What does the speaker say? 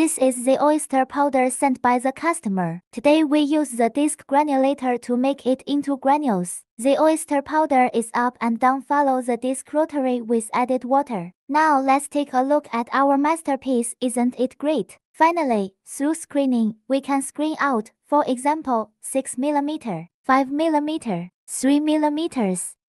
This is the oyster powder sent by the customer. Today we use the disc granulator to make it into granules. The oyster powder is up and down follow the disc rotary with added water. Now let's take a look at our masterpiece, isn't it great? Finally, through screening, we can screen out, for example, 6 mm, 5 mm, 3 mm,